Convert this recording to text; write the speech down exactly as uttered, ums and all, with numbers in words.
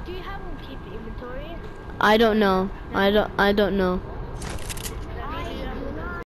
do you have them keep inventory? I don't know. I don't. I don't know.